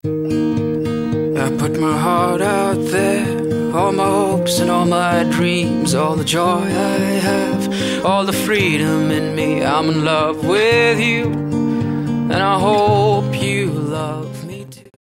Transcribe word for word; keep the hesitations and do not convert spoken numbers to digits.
I put my heart out there, all my hopes and all my dreams, all the joy I have, all the freedom in me. I'm in love with you, and I hope